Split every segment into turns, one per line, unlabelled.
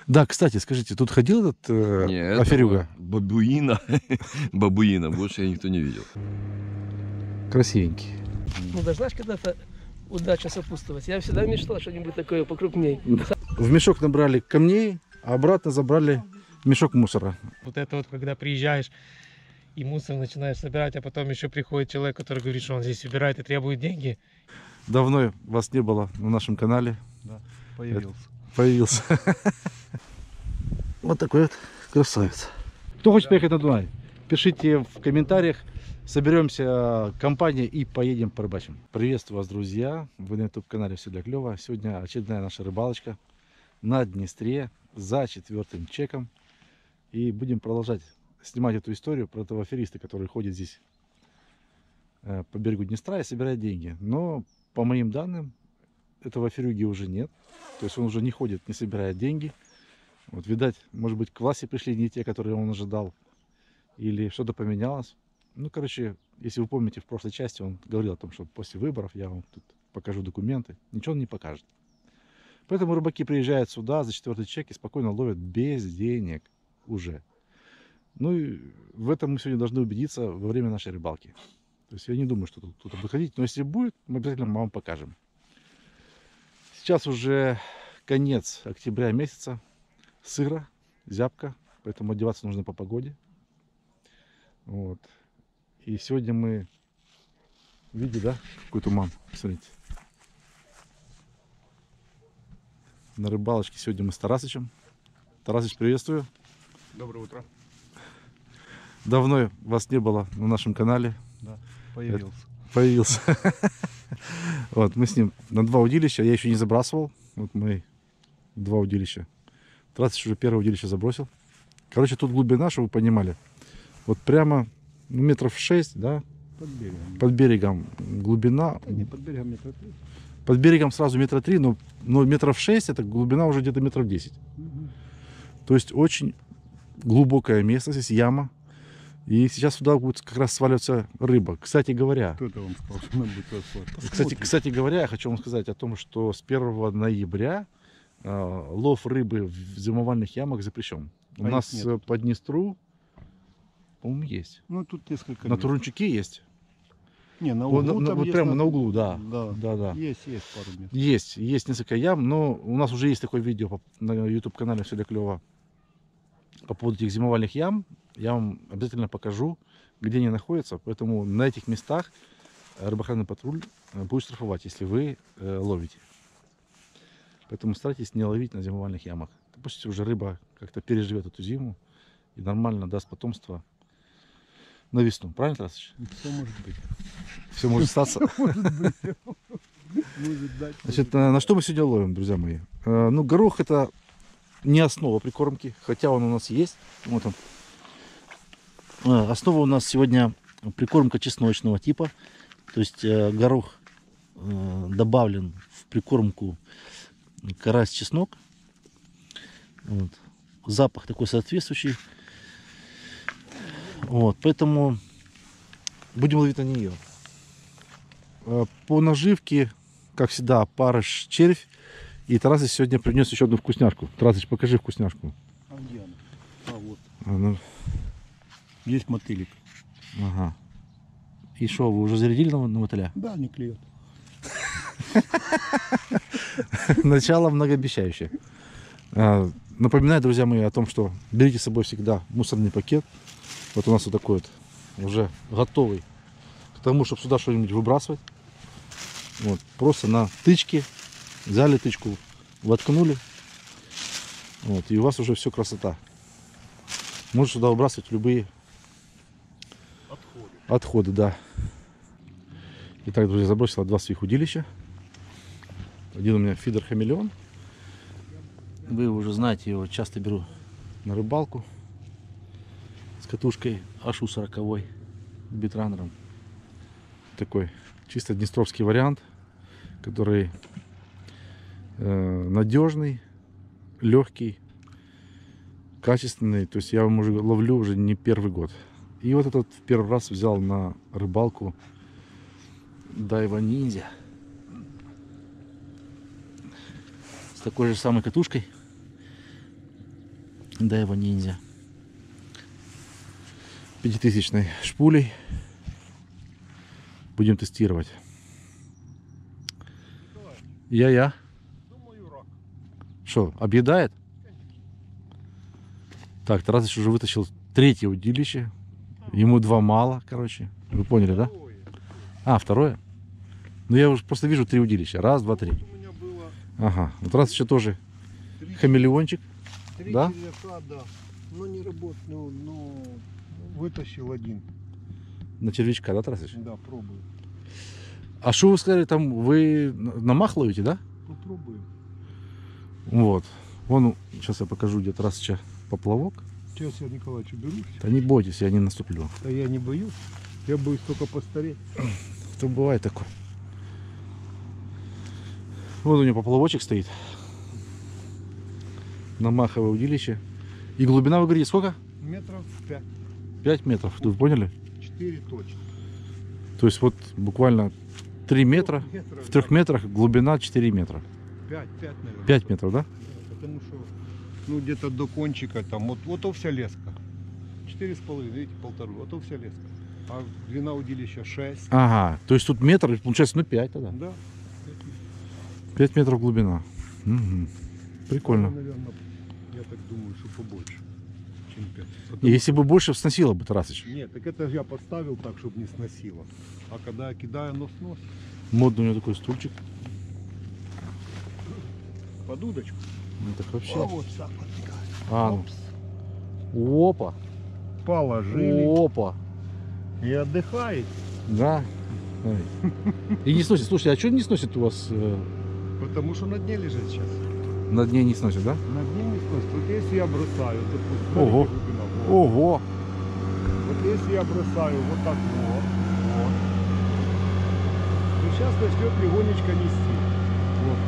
Да, кстати, скажите, тут ходил этот
Нет,
аферюга?
бабуина, бабуина, больше я никто не видел.
Красивенький.
Ну, должна же когда-то удача сопутствовать. Я всегда мечтал что-нибудь такое покрупней.
В мешок набрали камней, а обратно забрали мешок мусора.
Вот это вот, когда приезжаешь и мусор начинаешь собирать, а потом еще приходит человек, который говорит, что он здесь собирает и требует деньги.
Давно вас не было на нашем канале.
Да, появился.
Появился. Вот такой вот красавец. Кто хочет поехать на Дунай? Пишите в комментариях. Соберемся компания и поедем порыбачим. Приветствую вас, друзья. Вы на YouTube-канале «Все для клёва». Сегодня очередная наша рыбалочка на Днестре за 4-м чеком. И будем продолжать снимать эту историю про этого афериста, который ходит здесь по берегу Днестра и собирает деньги. Но, по моим данным, этого аферюги уже нет. То есть он уже не ходит, не собирает деньги. Вот, видать, может быть, к власти пришли не те, которые он ожидал. Или что-то поменялось. Ну, короче, если вы помните, в прошлой части он говорил о том, что после выборов я вам тут покажу документы. Ничего он не покажет. Поэтому рыбаки приезжают сюда за 4-й чек и спокойно ловят без денег уже. Ну и в этом мы сегодня должны убедиться во время нашей рыбалки. То есть я не думаю, что тут кто-то будет ходить, но если будет, мы обязательно вам покажем. Сейчас уже конец октября месяца. Сыро, зябко, поэтому одеваться нужно по погоде. Вот. И сегодня мы видите, да, какой туман, смотрите. На рыбалочке сегодня мы с Тарасычем. Тарасыч, приветствую.
Доброе утро.
Давно вас не было на нашем канале.
Да, появился.
Появился. Вот, мы с ним на 2 удилища, я еще не забрасывал. Вот мы 2 удилища. Тарасыч уже 1-е удилище забросил. Короче, тут глубина, чтобы вы понимали. Вот прямо метров 6, да?
Под берегом.
Под берегом глубина.
Не, под берегом метра 3.
Под берегом сразу метра 3, но метров 6, это глубина уже где-то метров 10.
Угу.
То есть очень глубокое место, здесь яма. И сейчас сюда будет как раз сваливаться рыба. Кстати говоря,
Кто-то вам сказал, что надо будет расплатить.
кстати говоря, я хочу вам сказать о том, что с 1 ноября лов рыбы в зимовальных ямах запрещен. У
А
нас
их нет.
по Днестру, по-моему, есть.
Ну, тут несколько
На
мест.
Турунчуке есть.
Не, на
Вот,
углу там
вот
есть
прямо на углу, да.
Да.
Да.
Есть пару мест.
Есть несколько ям, но у нас уже есть такое видео на YouTube-канале «Все для клёва» по поводу этих зимовальных ям. Я вам обязательно покажу, где они находятся. Поэтому на этих местах рыбоохранный патруль будет штрафовать, если вы ловите. Поэтому старайтесь не ловить на зимовальных ямах. Пусть уже рыба как-то переживет эту зиму и нормально даст потомство на весну. Правильно, Тарасыч?
Все может быть.
Все может статься.
Может дать.
Значит, на что мы сегодня ловим, друзья мои? Ну, горох — это не основа прикормки, хотя он у нас есть. Вот он. Основа у нас сегодня прикормка чесночного типа. То есть горох добавлен в прикормку карась-чеснок. Вот. Запах такой соответствующий. Вот, поэтому будем ловить на нее. По наживке, как всегда, опарыш, червь. И Тарасыч сегодня принес еще одну вкусняшку. Тарасыч, покажи вкусняшку.
А где она? А вот.
Ну,
Есть мотылик.
ага. И что, вы уже зарядили на мотыля?
Да, не клюет.
Начало многообещающее. Напоминаю, друзья мои, о том, что берите с собой всегда мусорный пакет. Вот у нас вот такой вот, уже готовый к тому, чтобы сюда что-нибудь выбрасывать. Вот, просто на тычке взяли тычку, воткнули. Вот, и у вас уже все красота. Можете сюда выбрасывать любые отходы, да. Итак, друзья, забросила 2 своих удилища. Один у меня фидер хамелеон. Вы его уже знаете, я его часто беру на рыбалку с катушкой Ашу 40 битранером. Такой чисто днестровский вариант, который надежный, легкий, качественный. То есть я его уже ловлю уже не 1-й год. И вот этот в 1-й раз взял на рыбалку Daiwa Ninja с такой же самой катушкой. Дэва ниндзя. 5000 шпулей. Будем тестировать. Я. Что, объедает? Так, Тарасыч уже вытащил третье удилище. Ему 2 мало, короче. Вы поняли, да? А, второе? Ну я уже просто вижу 3 удилища. 1, 2, 3. Ага. Вот Тарасыча тоже хамелеончик. Да?
Да. Но не работал, но вытащил один.
На червячка, да, Тарасыч?
Да, пробую.
А что вы сказали, там вы на мах ловите, да?
Попробуем.
Вот. Вон, сейчас я покажу, где Тарасыча поплавок.
Сейчас я Николаевич уберусь.
Да не бойтесь, я не наступлю.
Да я не боюсь. Я боюсь только постареть.
То бывает такое. Вот у него поплавочек стоит. На маховое удилище. И глубина, вы говорите, сколько?
Метров 5.
5 метров. Вы поняли?
4 точно.
То есть вот буквально 3 метра. В 3 метрах глубина 4 метра.
5, наверное.
5 метров, да?
Потому что, ну, где-то до кончика там, вот то вся леска. 4,5, видите, 1,5. Вот то вся леска. А длина удилища 6.
Ага. То есть тут метр, получается, ну 5 тогда.
Да.
5 метров глубина. Угу. Прикольно.
Наверное, я так думаю, что побольше, чем 5.
И если бы больше сносило бы, Тарасыч.
Нет, так это я поставил так, чтобы не сносило. А когда я кидаю, оно сносит.
Модный у него такой стульчик.
Под удочку.
Ну так вообще.
А вот так вот.
А, ну. Опа.
Положили
Опа.
и отдыхает.
Да. Ой. И не сносит. Слушайте, а что не сносит у вас?
Потому что на дне лежит сейчас.
На дне не сносит, да?
На дне не сносит. Вот если я бросаю, то тут
Ого.
глубина, вот.
Ого.
Вот если я бросаю вот так вот, то сейчас начнет легонечко нести. Вот.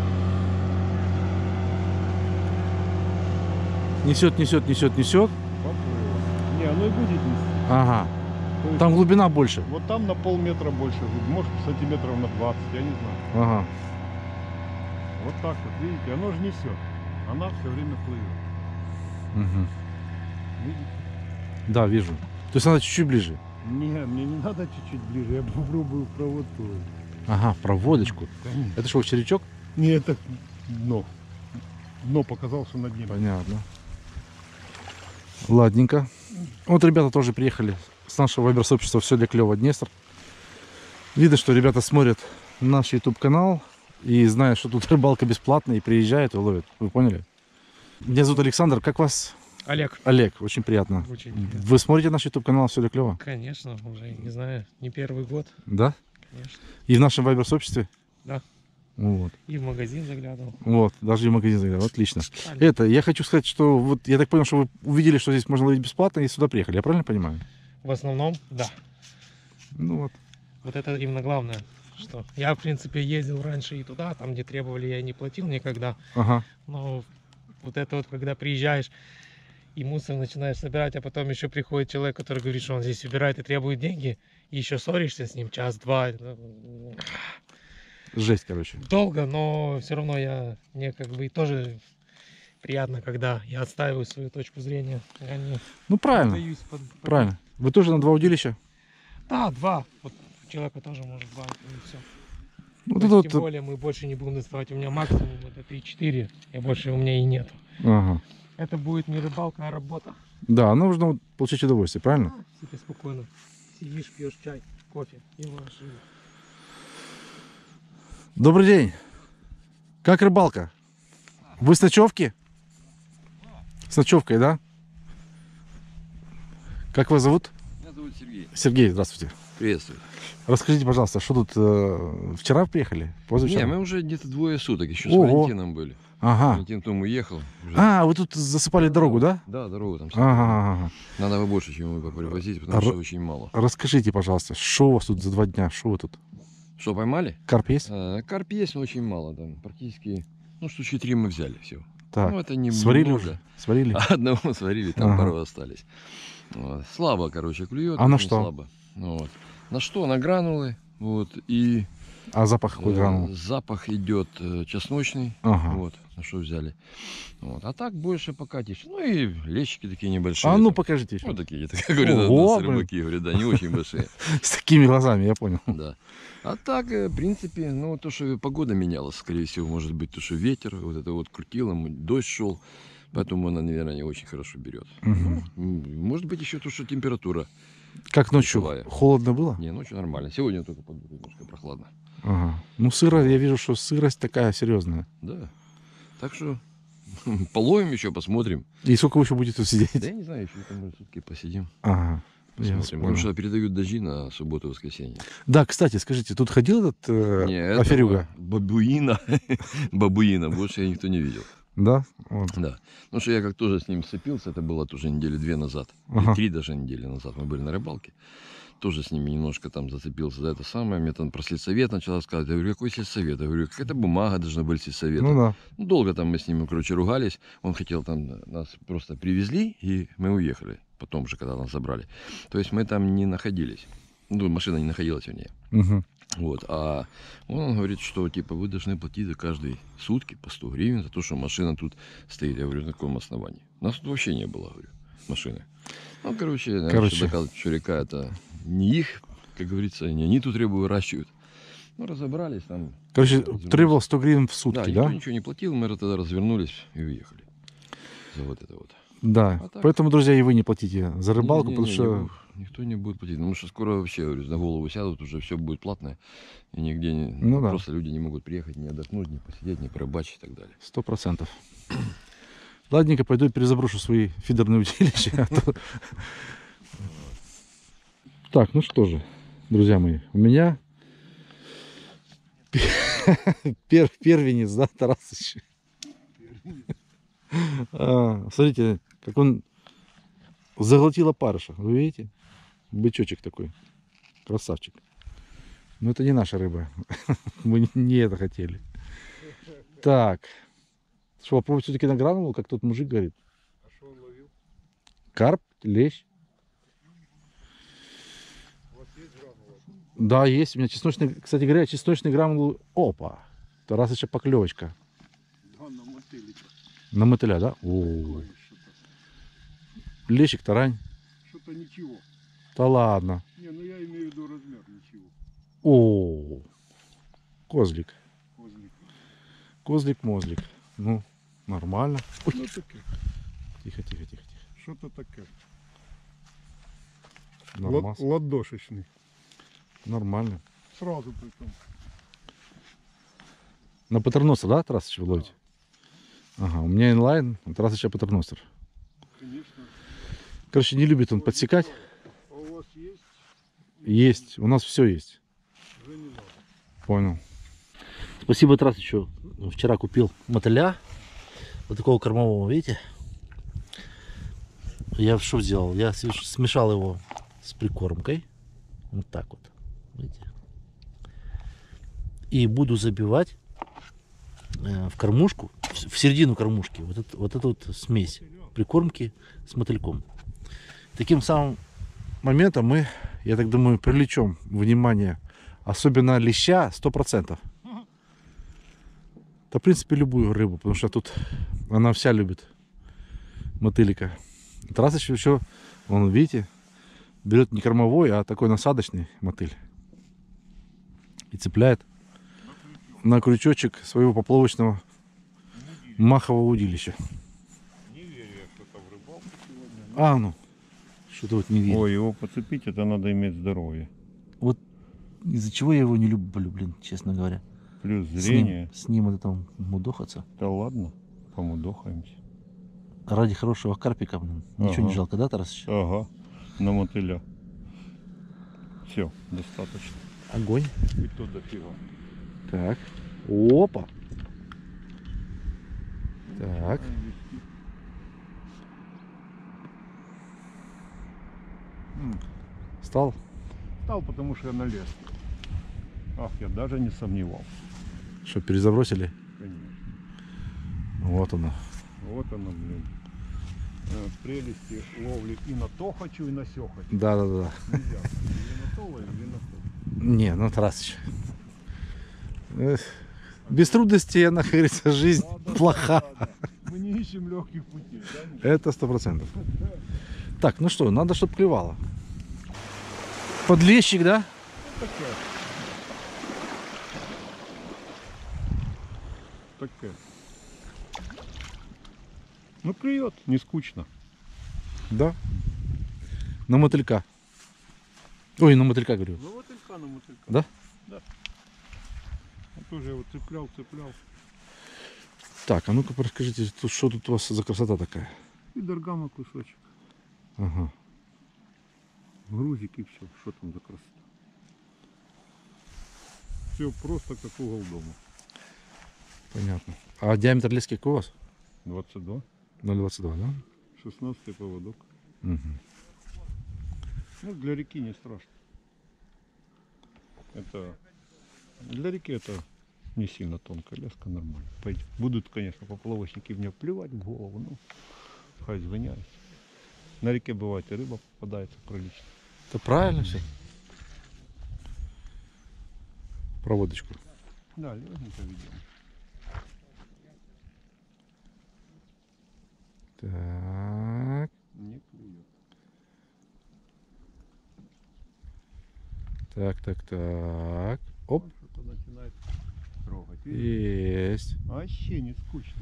Несет.
Поплыло. Не, оно и будет нести.
Ага.
То есть
Там глубина больше.
вот там на полметра больше, может сантиметров на 20, я не знаю.
Ага.
Вот так вот, видите, оно же несет. Она все время плывет.
Угу.
Видите?
Да, вижу. То есть она чуть-чуть ближе.
Не, мне не надо чуть-чуть ближе, я попробую проводку.
Ага, проводочку.
Конечно.
Это что, червячок?
Не, это дно. Дно показал, что на дне.
Понятно. Ладненько. Вот ребята тоже приехали с нашего вайбер-сообщества «Все для клёва Днестр». Видно, что ребята смотрят наш YouTube канал и знают, что тут рыбалка бесплатная, и приезжают и ловят. Вы поняли? Меня зовут Александр. Как вас?
Олег.
Олег. Очень приятно.
Очень приятно.
Вы смотрите наш YouTube канал «Все для клёва»?
Конечно, уже, не знаю, не первый год,
Да?
конечно.
И в нашем вайбер-сообществе?
Да.
Вот.
И в магазин заглядывал.
Вот. Даже и в магазин заглянул. Отлично.
Правильно.
Это, я хочу сказать, что вот я так понял, что вы увидели, что здесь можно ловить бесплатно и сюда приехали. Я правильно понимаю?
В основном, да.
Ну вот.
Вот это именно главное, что я, в принципе, ездил раньше и туда, там, где требовали, я не платил никогда.
Ага.
Но вот это вот, когда приезжаешь и мусор начинаешь собирать, а потом еще приходит человек, который говорит, что он здесь убирает и требует деньги, и еще ссоришься с ним час-два.
Жесть, короче.
Долго, но все равно мне как бы тоже приятно, когда я отстаиваю свою точку зрения. Я не
Ну правильно.
сдаюсь
Правильно. Вы тоже на 2 удилища?
Да, 2. Вот у человека тоже может 2, и все.
Вот
То
это
есть,
вот.
тем более мы больше не будем доставать. У меня максимум это 3-4, и больше у меня и нет.
Ага.
Это будет не рыбалка, а работа.
Да, нужно вот получить удовольствие, правильно?
Себе спокойно сидишь, пьешь чай, кофе и ловишь рыбу.
Добрый день. Как рыбалка? Вы с ночевки? С ночевкой, да? Как вас зовут?
Меня зовут Сергей.
Сергей, здравствуйте.
Приветствую.
Расскажите, пожалуйста, что тут вчера приехали? Позавчера?
Не, мы уже где-то 2 суток, еще с
Ого.
Валентином были.
Ага.
Валентин потом уехал. Уже.
А, вы тут засыпали дорогу, да?
Да, дорогу там.
Ага.
Надо бы больше, чем мы привозить, потому
Р-
что очень мало.
Расскажите, пожалуйста, что у вас тут за 2 дня? Что вы тут?
Что, поймали?
Карп есть?
Карп есть, но очень мало. Там практически, ну, штучки 3 мы взяли всего.
Так.
Ну, это не
Сварили
много.
уже? Сварили?
Одного мы сварили, там
Ага.
пару остались. Вот. Слабо, короче, клюет.
А на
очень
что?
Слабо. Ну, вот. На что? На гранулы. Вот. И
А запах какой гранул?
запах идет чесночный.
Ага.
Вот. на что взяли. Вот. А так больше покатишь. Ну и лещики такие небольшие.
А ну
там.
покажите еще.
Вот такие, это, как говорят,
Ого,
у нас
блин.
рыбаки, говорят, да, не очень большие.
С такими глазами, я понял.
Да. А так, в принципе, ну, то, что погода менялась, скорее всего, может быть, то, что ветер, вот это вот крутило, дождь шел, поэтому она, наверное, не очень хорошо берет.
Мгм.
Может быть, еще то, что температура.
Как ночью?
Плоховая.
Холодно было?
Не, ночью нормально. Сегодня только немножко прохладно.
Ага. Ну, сыро, я вижу, что сырость такая серьезная.
Да. Так что половим еще, посмотрим.
И сколько вы еще будете тут сидеть?
Да я не знаю, еще там может, сутки посидим.
Ага. Я вас
Посмотрим.
понял.
Потому что передают дожди на субботу и воскресенье.
Да, кстати, скажите, тут ходил этот
Не, этого
аферюга?
бабуина, бабуина, больше я никто не видел.
Да? Вот.
Да. Потому что я как тоже с ним сцепился, это было тоже недели 2 назад.
Ага.
И 3 даже недели назад мы были на рыбалке. Тоже с ними немножко там зацепился за это самое. Мне там про сельсовет начал рассказывать. Я говорю, какой сельсовет? Я говорю, какая-то бумага должна быть сельсовета.
Ну да.
Ну, долго там мы с ним, короче, ругались. Он хотел там, нас просто привезли, и мы уехали. Потом же, когда нас забрали. То есть мы там не находились. Ну, машина не находилась, вернее.
Угу.
Вот. А он говорит, что типа вы должны платить за каждые сутки по 100 гривен за то, что машина тут стоит. Я говорю, на каком основании? У нас тут вообще не было, говорю, машины. Ну, короче, доказывать, что река это не их, как говорится, не они тут рыбу выращивают. Ну, разобрались там.
Короче,
развернулись.
требовал 100 гривен в
Да,
сутки,
никто
да?
ничего не платил, мы тогда развернулись и уехали. За вот это вот.
Да.
А так?
Поэтому, друзья, и вы не платите за рыбалку, потому
Не
что...
будет. Никто не будет платить. Потому что скоро вообще, говорю, на голову сядут, уже все будет платное. И нигде не,
Ну да.
просто люди не могут приехать, не отдохнуть, не посидеть, не порыбачить и так далее.
100%. Ладненько, пойду и перезаброшу свои фидерные удилища. а то- Так, ну что же, друзья мои, у меня первенец, да, Тарасыч? Смотрите, как он заглотил опарыша, вы видите? Бычочек такой, красавчик. Но это не наша рыба, мы не это хотели. Так, что, попробовать все-таки на гранулу, как тот мужик говорит?
А что он ловил?
Карп, лещ.
У вас есть гранула?
Да, есть. У меня чесночный, кстати говоря, чесночный гранулы. Опа! Тарасыча поклевочка.
Да, на мотылика.
На мотыля, да? О,
Такое что-то.
лещик, тарань.
Что-то ничего.
Да ладно.
Не, ну я имею в виду размер, ничего.
О, козлик.
Козлик.
Козлик-мозлик. Ну, нормально. Ой,
Ну таке.
тихо, тихо, тихо, тихо.
Что-то таке.
Нормально.
Ладошечный.
Нормально.
Сразу притом.
На патерносер, да, Тарасыч, вы ловите? Ага, у меня инлайн, у Тарасыча патерносер.
Конечно.
Короче, не любит он подсекать.
А у вас есть?
Есть, у нас все есть.
Уже не надо.
Понял. Спасибо Тарасычу. Вчера купил мотыля. Вот такого кормового, видите? Я что сделал? Я смешал его с прикормкой. Вот так вот. Видите? И буду забивать в кормушку, в середину кормушки, вот эту вот смесь прикормки с мотыльком. Таким самым моментом мы, я так думаю, привлечем внимание, особенно леща, 100%. Да, в принципе, любую рыбу, потому что тут она вся любит мотылика. Тарасыч еще, он, видите, берет не кормовой, а такой насадочный мотыль. И цепляет на крючочек своего поплавочного махового удилища.
Не верю я что-то в рыбалку сегодня.
А, ну, что-то вот не верю.
Ой, его подцепить, это надо иметь здоровье.
Из-за чего я его не люблю, блин, честно говоря.
Плюс зрение.
С ним вот это мудохаться.
Да ладно, помудохаемся.
Ради хорошего карпика, блин, ничего не
Ага.
жалко, да, Тарасыч?
Ага, на мотыля. Все, достаточно.
Огонь.
И то дофига.
Так. Опа. Так. Стал?
Стал, потому что я налез. Ах, я даже не сомневался.
Что, перезабросили?
Конечно.
Вот оно.
Вот оно, блин. Прелести ловли и на то хочу, и на сё хочу.
Да-да-да.
Нельзя. Или на то ловим, или на то.
Не, ну Тарасыч. Эх, Без трудностей, она, как говорится, жизнь плоха.
Мы не ищем легких путей, да?
Это 100%. Так, ну что, надо, чтобы клевало. Подлещик, да?
Такая. Ну, клюет, не скучно.
Да. На мотылька. Ой, на мотылька, говорю.
Ну, мотылька на мотылька.
Да?
Да. Я тоже его цеплял.
Так, а ну-ка расскажите, что тут у вас за красота такая?
И доргама кусочек.
Ага.
Грузик и все. Что там за красота? Все просто как угол дома.
Понятно. А диаметр лески какой у вас?
22.
0,22, да?
16 поводок.
Угу.
Ну, для реки не страшно. Это для реки это не сильно тонкая леска, нормально. Пойдет. Будут, конечно, поплавочники в нее плевать в голову, ну, хай звоняют. На реке бывает и рыба попадается прилично.
Это правильно все. Проводочку.
Да, легенько ведем.
Так.
Не клюет.
Так. Оп.
Что-то начинает трогать. Видишь?
Есть.
Вообще не скучно.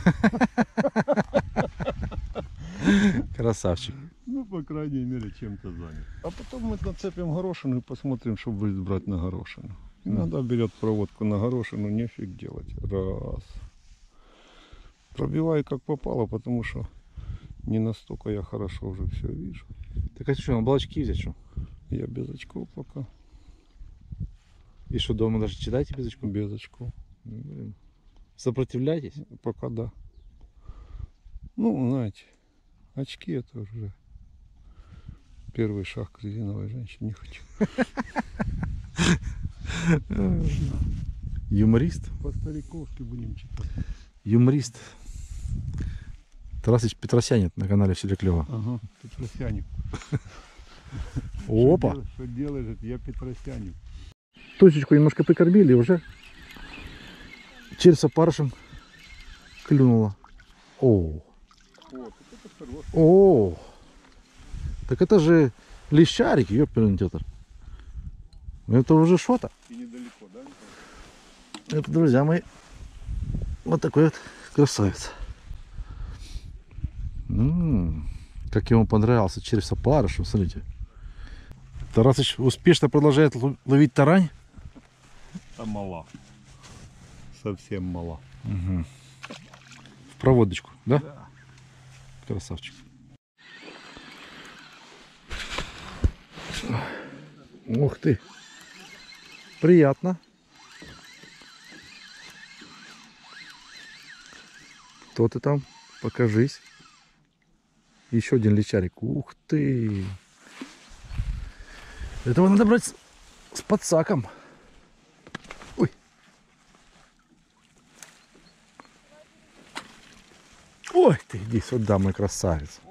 Красавчик.
Ну, по крайней мере, чем-то занят. А потом мы нацепим горошину и посмотрим, что будет брать на горошину. Иногда берет проводку на горошину, нефиг делать. Раз. Пробиваю как попало, потому что не настолько я хорошо уже все вижу.
Так а что, на балочки взять что?
Я без очков пока.
И что, дома даже читаете без очков?
Без очков.
Блин. Сопротивляйтесь?
Пока да. Ну, знаете, очки это уже первый шаг к резиновой женщине. Не хочу.
Юморист.
По-стариковски будем читать.
Юморист. Тарасыч Петросянин на канале «Все для клёва».
Ага, Петросянин.
Опа!
Что делаешь? Я Петросянин.
Точечку немножко прикормили, и уже через опарышем клюнуло. О! О! Так это же лещарик, ёпперный тетр. Это уже что-то.
И недалеко, да?
Это, друзья мои, вот такой вот красавец. Как ему понравился червь с опарышем, смотрите. Тарасыч успешно продолжает ловить тарань.
А мала. Совсем мала.
Угу. В проводочку, да? Да. Красавчик. Ух ты. Приятно. Кто ты там? Покажись. Еще один личарик. Ух ты. Этого надо брать с подсаком. Ой. Ой, ты иди сюда, мой красавец.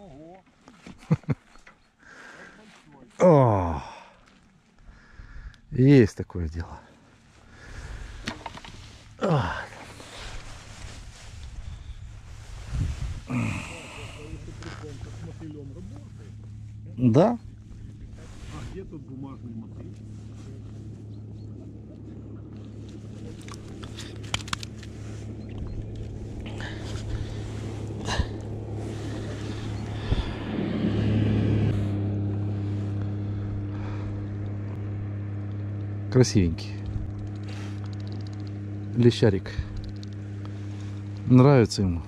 О, есть такое дело. Да.
А где тут бумажный мотыль?
Красивенький. Лещарик. Нравится ему.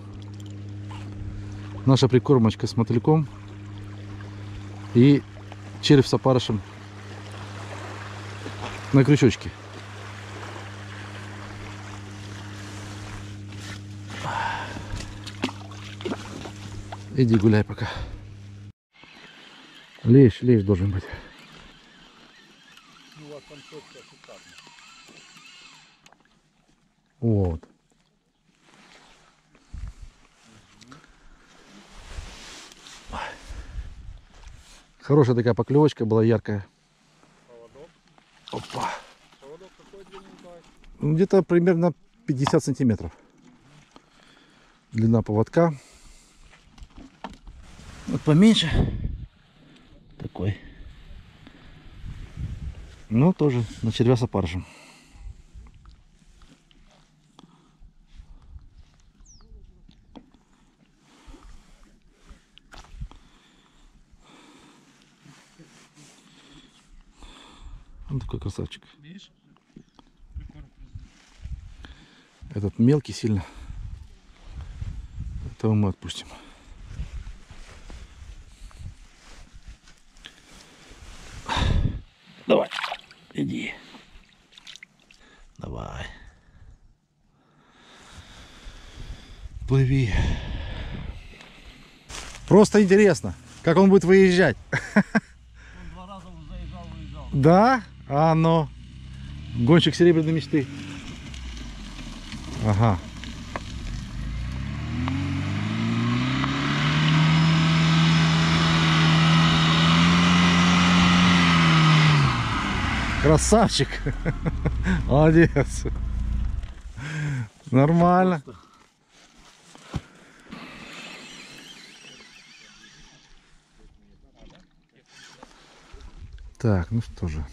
Наша прикормочка с мотыльком. И червь с опарышем на крючочке. Иди гуляй пока. Лещ должен быть.
Ну, у вас там точка шикарная.
Вот. Хорошая такая поклевочка была, яркая.
Поводок.
Опа.
Поводок какой длинный?
Где-то примерно 50 сантиметров. Длина поводка. Вот поменьше. Такой. Ну, тоже на червя с опарышем. Он такой красавчик. Этот мелкий сильно. Этого мы отпустим. Давай, иди. Давай. Плыви. Просто интересно, как он будет выезжать.
Он 2 раза заезжал.
Да? А ну. Гонщик серебряной мечты. Ага. Красавчик. Молодец. Нормально. Так, ну что же.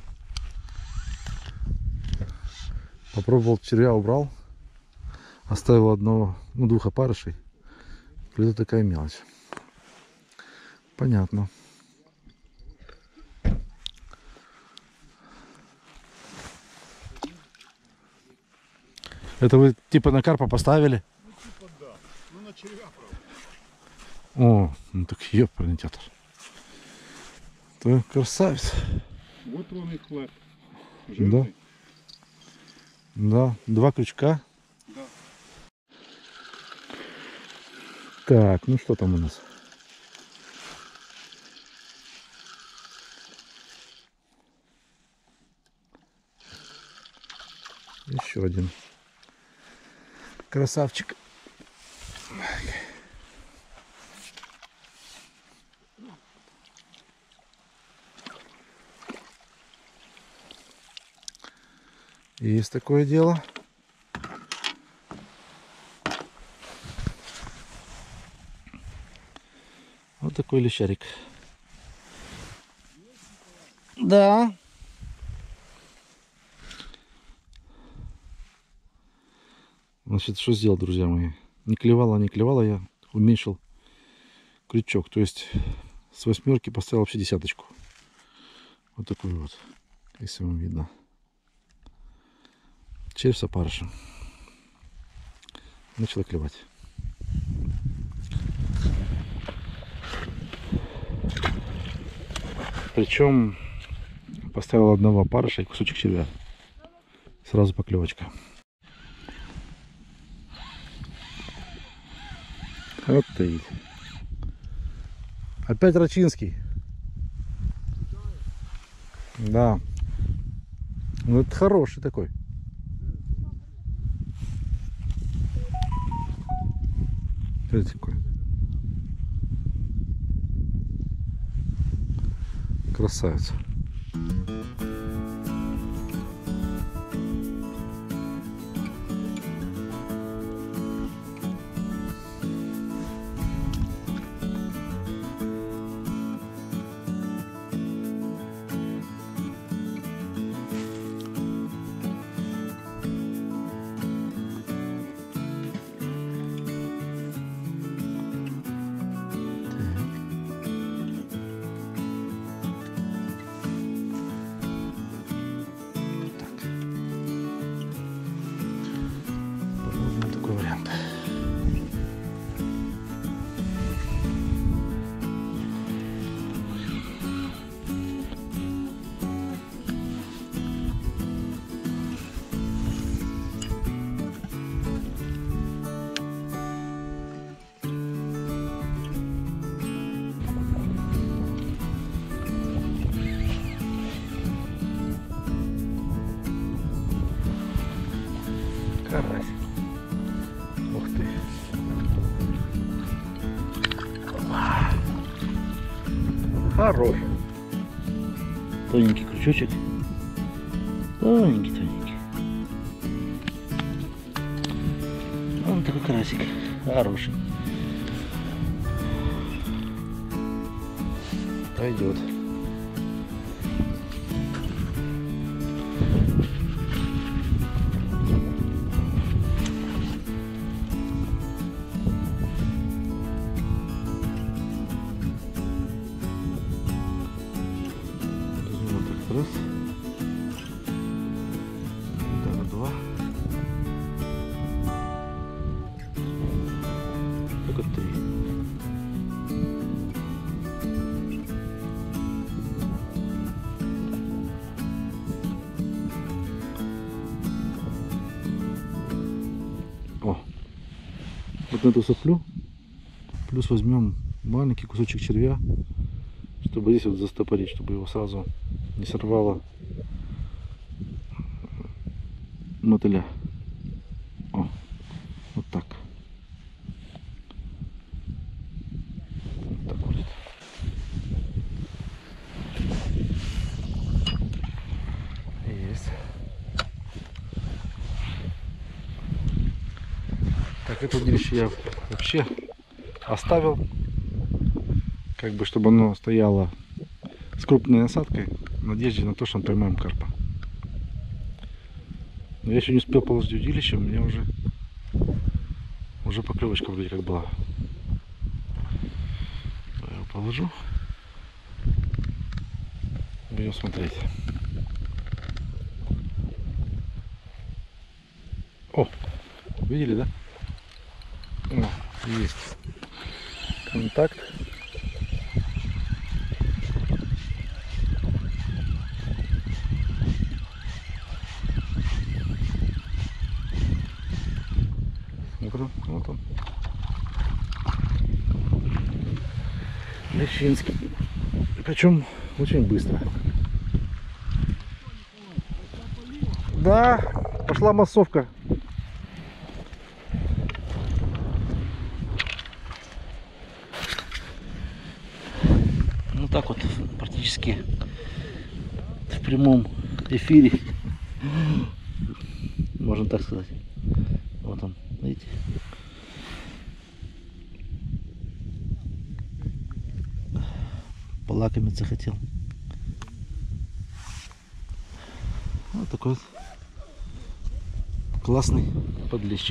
Попробовал червя, убрал. Оставил одного, ну, 2 опарышей. Это такая мелочь. Понятно. Это вы типа на карпа поставили?
Ну типа да. Ну на червя, правда.
О, ну так ёпрнитятор. Ты красавец.
Вот он и хлеб.
Да. Да, 2 крючка.
Да.
Так, ну что там у нас? Еще один. Красавчик. Есть такое дело. Вот такой лещарик. Да. Значит, что сделал, друзья мои? Не клевала, я уменьшил крючок. То есть с 8 поставил вообще 10. Вот такой вот, если вам видно. Червь с опарышем. Начала клевать. Причем поставил одного опарыша и кусочек червя. Сразу поклевочка. Вот ты. Опять Рачинский. Да. Ну это хороший такой. Смотрите какой. Красавец. Такой вариант. Карась. Ух ты. Опа. Хорош. Тоненький крючочек. Тоненький. такой карасик. Хороший. Пойдет. Вот так раз. Так, два. Только три. О, вот на эту соплю плюс возьмем маленький кусочек червя, чтобы здесь вот застопорить, чтобы его сразу не сорвало мотыля. О, вот так. Вот так вот. Есть. Так, это удилище я вообще оставил, как бы, чтобы оно стояло с крупной насадкой, в надежде на то, что мы поймаем карпа. Но я еще не успел положить удилище, у меня уже поклевочка вроде как была. Я его положу. Будем смотреть. О, видели, да? О, есть контакт. Смотрю, вот он. Лещинский. Причем очень быстро. Да, пошла массовка. Ну так вот, практически в прямом эфире, можно так сказать. Вот он, видите? Полакомиться хотел. Вот такой вот классный подлещик.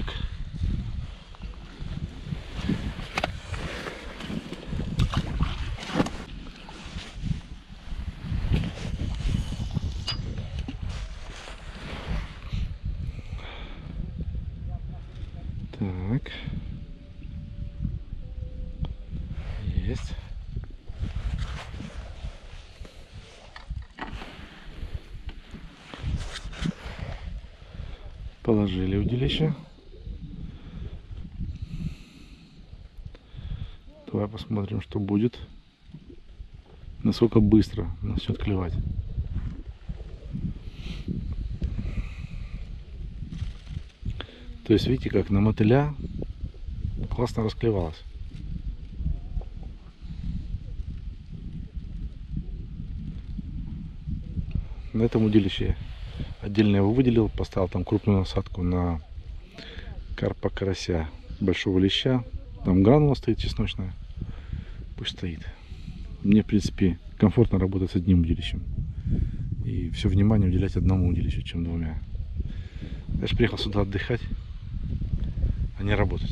Так. Есть. Положили удилище. Давай посмотрим, что будет. Насколько быстро начнет клевать. То есть видите, как на мотыля классно расклевалась. На этом удилище отдельно его выделил, поставил там крупную насадку на карпа, карася, большого леща. Там гранула стоит чесночная. Пусть стоит. Мне, в принципе, комфортно работать с одним удилищем. И все внимание уделять одному удилищу, чем двумя. Я же приехал сюда отдыхать, а не работать.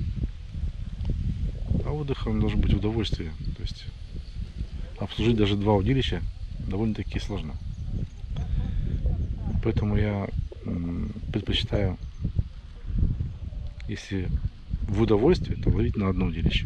А отдых он должен быть удовольствие. То есть обслужить даже два удилища довольно-таки сложно. Поэтому я предпочитаю, если в удовольствие, то ловить на одно удилище.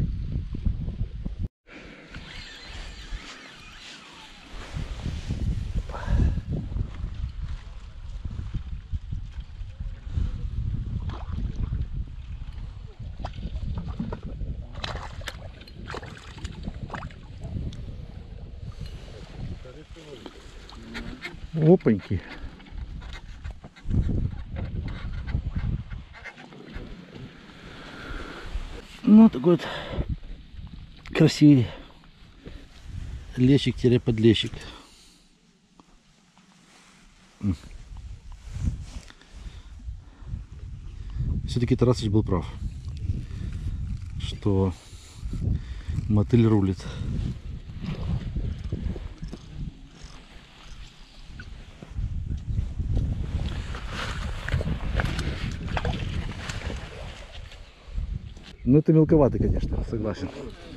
Опаньки. Ну, такой вот красивый лещик-подлещик. Все-таки Тарасыч был прав. что мотыль рулит. Ну это мелковатый, конечно, согласен.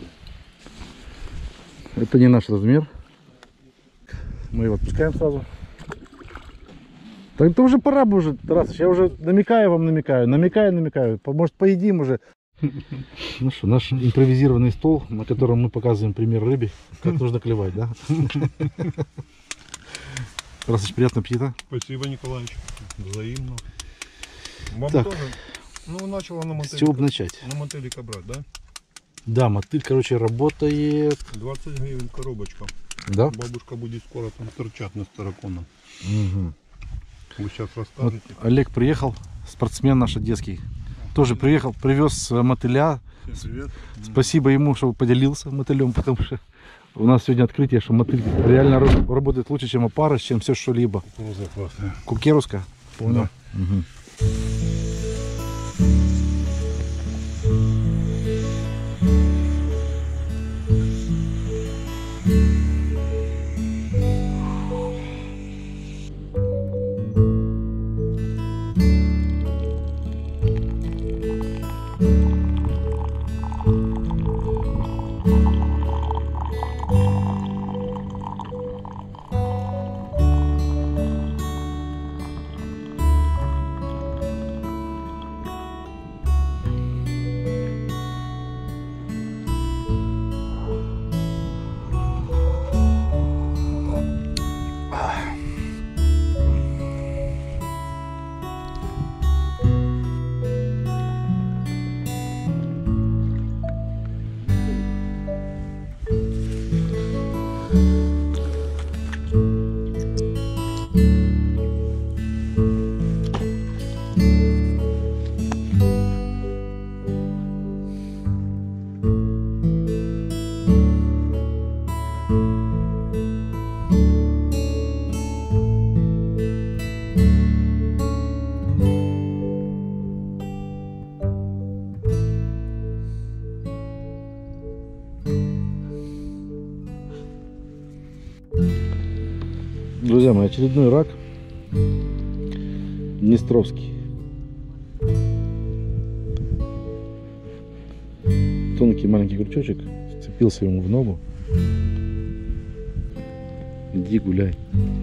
Это не наш размер. Мы его отпускаем сразу. Так это уже пора бы уже, Тарасыч, я уже намекаю. Может, поедим уже. Ну что, наш импровизированный стол, на котором мы показываем пример рыбе, как нужно клевать, да? Тарасыч, приятного аппетита.
Спасибо, Николаевич. Взаимно. Вам
Так.
тоже? Ну, начала на
С чего бы начать?
На мотылика брать, да?
Да, мотыль, короче, работает.
20 гривен коробочка.
Да?
Бабушка будет скоро там торчать на староконном.
Угу.
Вы сейчас
Вот
расскажете.
Олег приехал, спортсмен наш одесский. Тоже приехал, привез мотыля.
Всем привет.
Спасибо ему, что поделился мотылем, потому что у нас сегодня открытие, что мотыль реально работает лучше, чем опарыш, чем все что-либо.
Кукуруза классная.
Кукеруска? Понял. Мгм. Друзья мои, очередной рак. Днестровский. Тонкий маленький крючочек вцепился ему в ногу. Иди гуляй.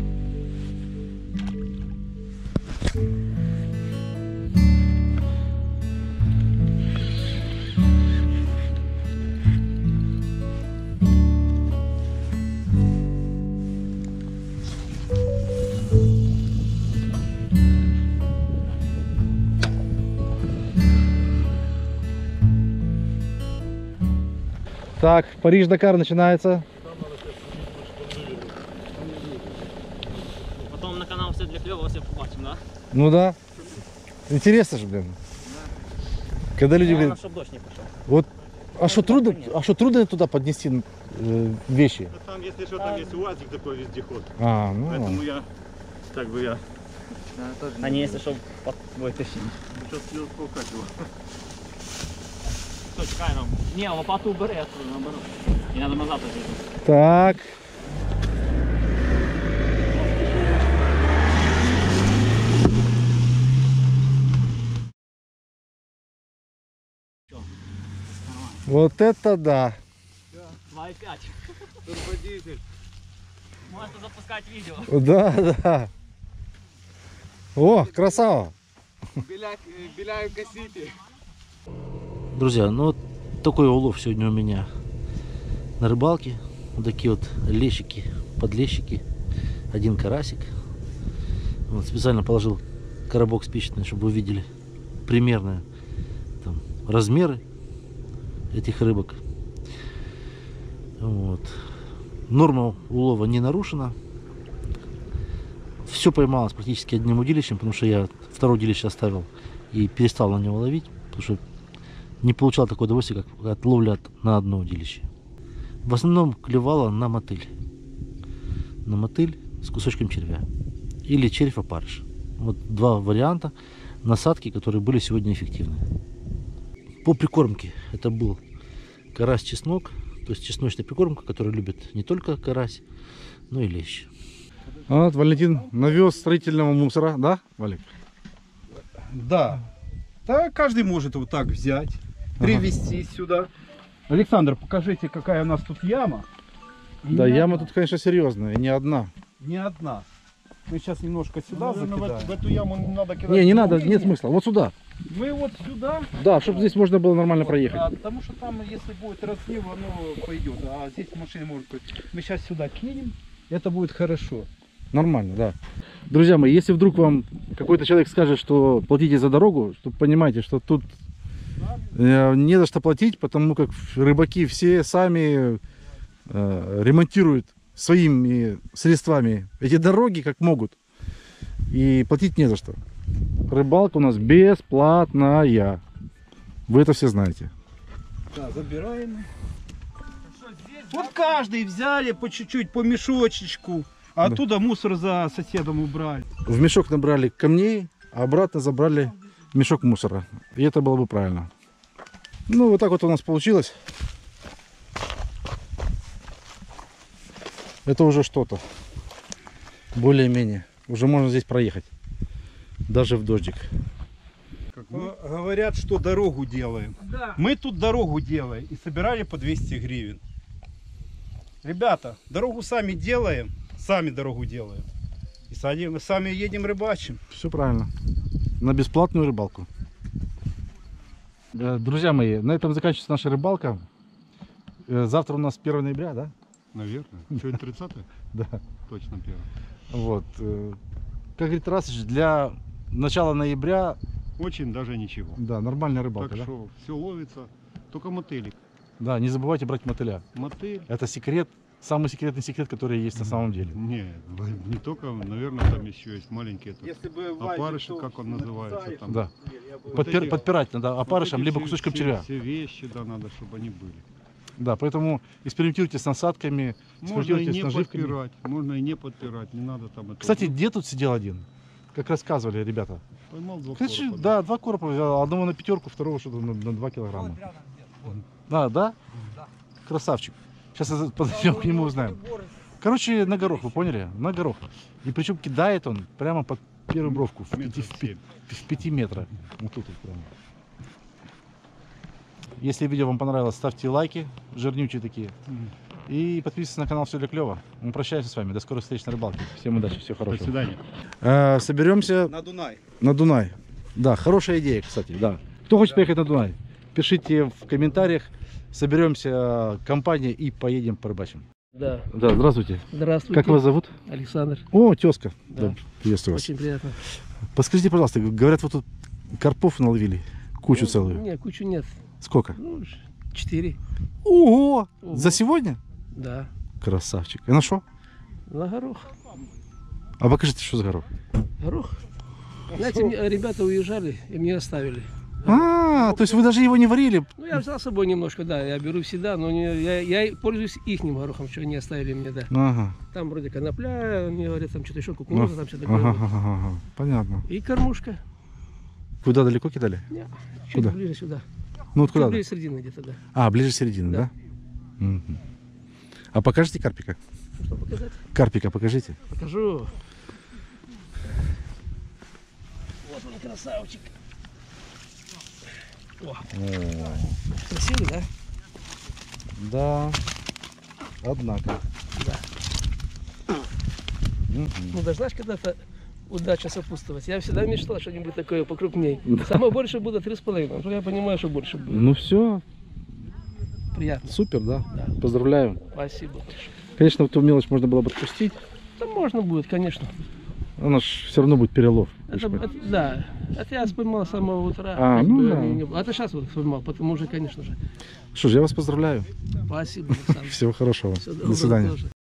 Так, Париж-Дакар начинается.
Потом на канал все для клёва все побачим, да?
Ну да. Интересно же, блин. Когда люди
Главное,
говорят,
чтобы дождь не пошел.
вот, а что трудно туда поднести вещи?
Там, если что, там есть УАЗик такой вездеход.
А, ну.
Поэтому я, так бы я,
А не если чтобы под твой тащить.
сейчас съел толкать его.
Что, чекай нам. Не, лопату убери оттуда, наоборот. И надо назад отвезти.
Так. Вот это да.
2,5.
Турбодизель.
Можно запускать видео.
Да, да. О, красава.
Беляю косите.
Друзья, ну вот такой улов сегодня у меня на рыбалке. Вот такие вот лещики, подлещики. Один карасик. Вот, специально положил коробок спичечный, чтобы вы увидели примерные там размеры этих рыбок. Вот. Норма улова не нарушена. Все поймалось практически одним удилищем, потому что я второе удилище оставил и перестал на него ловить, потому что не получал такое удовольствие, как от ловли на одно удилище. В основном клевало на мотыль. На мотыль с кусочком червя. Или червь-опарыш. Вот два варианта насадки, которые были сегодня эффективны. По прикормке это был карась-чеснок, то есть чесночная прикормка, которую любит не только карась, но и лещ. Вот Валентин навез строительного мусора, да, Валик?
Да. Да, каждый может вот так взять, привезти сюда. Александр, покажите, какая у нас тут яма. И
Да,
не
яма
одна.
тут, конечно, серьезная, не одна.
Не одна. Мы сейчас немножко сюда закидаем.
в эту яму не надо кидать.
Не надо, нет смысла. Вот сюда.
Мы вот сюда.
Да, чтобы здесь можно было нормально проехать.
Потому что там, если будет разлив, оно пойдет. А здесь машина может быть. Мы сейчас сюда кинем, это будет хорошо.
Нормально, да. Друзья мои, если вдруг вам какой-то человек скажет, что платите за дорогу, то понимайте, что тут не за что платить, потому как рыбаки все сами ремонтируют своими средствами эти дороги как могут. И платить не за что. Рыбалка у нас бесплатная. Вы это все знаете.
Да, забираем. Вот каждый взяли по чуть-чуть, по мешочечку. А оттуда мусор за соседом убрали.
В мешок набрали камней, а обратно забрали мешок мусора. И это было бы правильно. Ну, вот так вот у нас получилось. Это уже что-то. Более-менее. Уже можно здесь проехать. Даже в дождик.
Говорят, что дорогу делаем. Да. Мы тут дорогу делаем и собирали по 200 гривен. Ребята, дорогу сами делаем. Сами дорогу делаем. И сами едем рыбачим.
Все правильно. На бесплатную рыбалку. Друзья мои, на этом заканчивается наша рыбалка. Завтра у нас 1 ноября, да?
Наверное. Сегодня 30-е?
Да.
Точно первое.
Вот. Как говорит Тарасыч, для начала ноября,
Очень даже ничего.
да, нормальная рыбалка,
Так
да?
что все ловится. Только мотылик.
Да, не забывайте брать мотыля.
Мотыль.
Это секрет, самый секретный секрет, который есть на самом деле.
Не только, наверное, там еще есть маленькие.
Если бы
Опарыши, как он называется там.
Да.
Вот эти-
Подпирать надо
вот
опарышем,
эти
либо
все-
кусочком
все-
червя.
Все вещи, да, надо, чтобы они были.
Да, поэтому экспериментируйте с насадками,
Можно и
экспериментируйте с
не
наживками.
подпирать, можно и не подпирать, не надо там это.
Кстати, где тут сидел один? Как рассказывали ребята.
Поймал 2
Кстати,
коропа,
да, 2 коропа взял, одного на 5, второго что-то на 2 килограмма. Да, да? Красавчик. Сейчас подойдем к нему, узнаем. Короче, на горох, вы поняли? На горох. И причем кидает он прямо под первую бровку в 5 метрах. Вот тут вот прямо. Если видео вам понравилось, ставьте лайки, жирнючие такие. И подписывайтесь на канал «Все для клёва». Мы прощаемся с вами. До скорых встреч на рыбалке. Всем удачи, всего
До
хорошего.
свидания.
Соберемся
на Дунай.
на Дунай. Да, хорошая идея, кстати, да. Кто хочет поехать на Дунай, пишите в комментариях. Соберемся компания и поедем порыбачим.
Да.
Да, здравствуйте.
Здравствуйте.
Как вас зовут?
Александр.
О, тезка.
Да.
Приветствую вас.
Очень приятно.
Подскажите, пожалуйста, говорят, вы тут карпов наловили? Кучу
Ну,
целую.
Не, кучу нет.
Сколько?
Ну, 4.
Ого!
Ого.
За сегодня?
Да.
Красавчик. И на что?
На горох.
А покажите, что за горох.
Горох. Знаете, ребята уезжали и мне оставили.
А, то есть вы даже его не варили?
Ну, я взял с собой немножко, да, я беру всегда, но я пользуюсь ихним горохом, что они оставили мне, да.
Ага.
Там вроде конопля, мне говорят, там что-то еще, кукуруза, там что-то
Ага,
такое.
ага, ага. Понятно.
И кормушка.
Куда далеко кидали?
Не, чуть
Куда?
ближе сюда.
Ну вот
Чуть
куда?
ближе середины где-то, да.
А, ближе середины, да?
Да.
Мгм. А покажите карпика?
Что показать?
Карпика покажите.
Покажу. Вот он, красавчик. О, красивый, да?
Да. Однако.
Да.
Мгм.
Ну, должна же когда-то удача сопутствовать. Я всегда мечтал что-нибудь такое покрупней. Самое больше будет 3,5. Но я понимаю, что больше будет.
Ну все,
Приятно.
супер, да?
Да.
Поздравляю.
Спасибо.
Конечно, эту мелочь можно было бы отпустить.
Да можно будет, конечно.
Она ж все равно будет перелов.
Да. Это я поймал с самого утра.
А,
как
ну
бы
да.
они не было. А это сейчас вот поймал, потому уже, конечно же.
Что ж, я вас поздравляю.
Спасибо, Александр.
Всего хорошего.
Всего
До
доброго
свидания.
тоже.